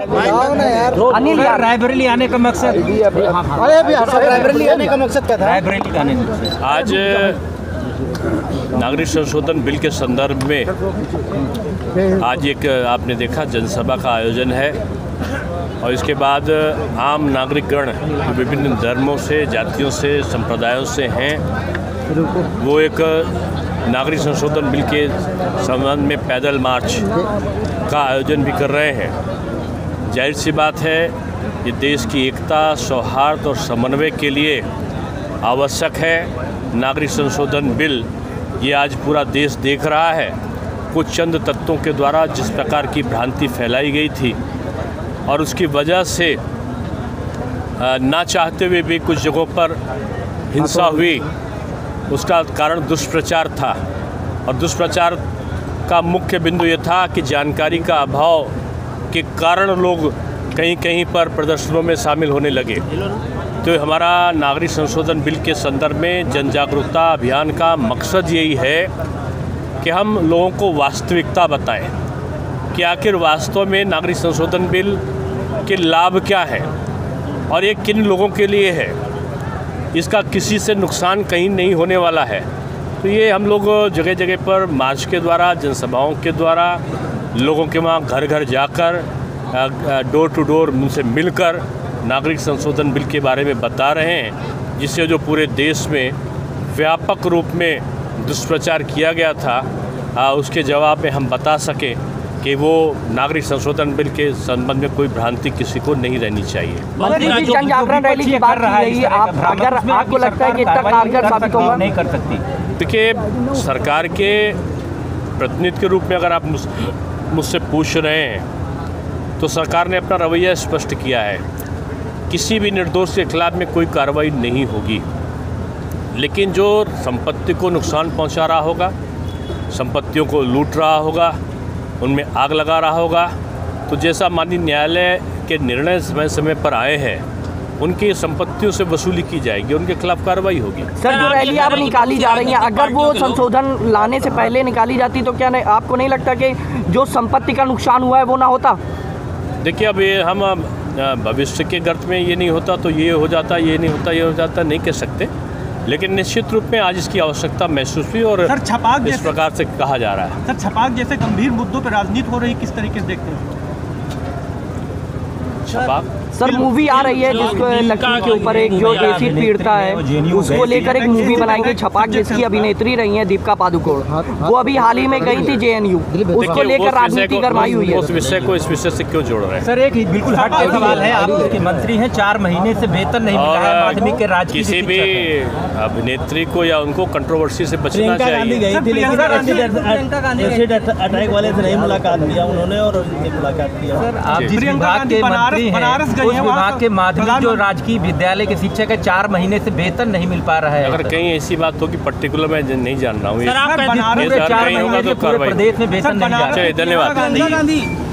अनिल यार, रायबरेली आने का मकसद, रायबरेली आने का मकसद क्या था? रायबरेली आने का मकसद आज नागरिक संशोधन बिल के संदर्भ में आज एक आपने देखा जनसभा का आयोजन है और इसके बाद आम नागरिकगण विभिन्न धर्मों से, जातियों से, संप्रदायों से हैं, वो एक नागरिक संशोधन बिल के संबंध में पैदल मार्च का आयोजन भी कर रहे हैं। जाहिर सी बात है, ये देश की एकता, सौहार्द और समन्वय के लिए आवश्यक है। नागरिक संशोधन बिल ये आज पूरा देश देख रहा है। कुछ चंद तत्वों के द्वारा जिस प्रकार की भ्रांति फैलाई गई थी और उसकी वजह से ना चाहते हुए भी कुछ जगहों पर हिंसा हुई, उसका कारण दुष्प्रचार था। और दुष्प्रचार का मुख्य बिंदु ये था कि जानकारी का अभाव के कारण लोग कहीं कहीं पर प्रदर्शनों में शामिल होने लगे। तो हमारा नागरिक संशोधन बिल के संदर्भ में जन जागरूकता अभियान का मकसद यही है कि हम लोगों को वास्तविकता बताएं कि आखिर वास्तव में नागरिक संशोधन बिल के लाभ क्या हैं और ये किन लोगों के लिए है। इसका किसी से नुकसान कहीं नहीं होने वाला है। तो ये हम लोग जगह जगह पर मार्च के द्वारा, जनसभाओं के द्वारा, लोगों के वहाँ घर घर जाकर, डोर टू डोर उनसे मिलकर नागरिक संशोधन बिल के बारे में बता रहे हैं, जिससे जो पूरे देश में व्यापक रूप में दुष्प्रचार किया गया था उसके जवाब में हम बता सकें कि वो नागरिक संशोधन बिल के संबंध में कोई भ्रांति किसी को नहीं रहनी चाहिए। जन जागरण रैली की बात कर रही है, अगर आपको लगता है कि इतना कारगर साबित होगा? नहीं कर सकती। देखिए, सरकार के प्रतिनिधि के रूप में अगर आप मुझसे पूछ रहे हैं तो सरकार ने अपना रवैया स्पष्ट किया है। किसी भी निर्दोष के खिलाफ में कोई कार्रवाई नहीं होगी, लेकिन जो संपत्ति को नुकसान पहुंचा रहा होगा, संपत्तियों को लूट रहा होगा, उनमें आग लगा रहा होगा, तो जैसा माननीय न्यायालय के निर्णय समय समय पर आए हैं, उनकी संपत्तियों से वसूली की जाएगी, उनके खिलाफ कार्रवाई होगी। सर, जो रैली अब निकाली जा रही है, अगर वो संशोधन लाने से पहले निकाली जाती तो क्या नहीं, आपको नहीं लगता कि जो संपत्ति का नुकसान हुआ है वो ना होता? देखिए, अब ये हम भविष्य के गर्त में ये नहीं होता तो ये हो जाता, ये नहीं होता ये हो जाता, नहीं कह सकते, लेकिन निश्चित रूप में आज इसकी आवश्यकता महसूस हुई और छपाक इस प्रकार से कहा जा रहा है। सर, छपाक जैसे गंभीर मुद्दों पर राजनीति हो रही, किस तरीके से देखते हैं? छपाक सर, मूवी आ रही है जिसको लक्ष्मी के ऊपर एक जो एसिड पीड़ता है उसको लेकर एक मूवी बनाई गई, छपाक, जिसकी अभिनेत्री रही है दीपिका पादुकोण। वो अभी हाल ही में गई थी JNU, उसको लेकर राजनीति गरमाई हुई है। उस विषय को इस विषय से क्यों जोड़ रहे हैं? सर, एक बिल्कुल हट के सवाल है, आप उसके मंत्री हैं, 4 महीने से वेतन नहीं मिला है, माध्यमिक के राज्य किसी भी अभिनेत्री को या उनको कंट्रोवर्सी से बचना चाहिए। एसिड अटैक वाले से नहीं मुलाकात किया उन्होंने और मुलाकात किया। सर, आप जिस विभाग के मंत्री हैं, उस विभाग के माध्यमिक जो राजकीय विद्यालय के शिक्षक है, 4 महीने से वेतन नहीं मिल पा रहा है। अगर कहीं ऐसी बात होगी पर्टिकुलर मैं नहीं जान रहा हूँ, सर, आप 4 महीने से पूरे प्रदेश में वेतन नहीं जा रहा है। धन्यवाद।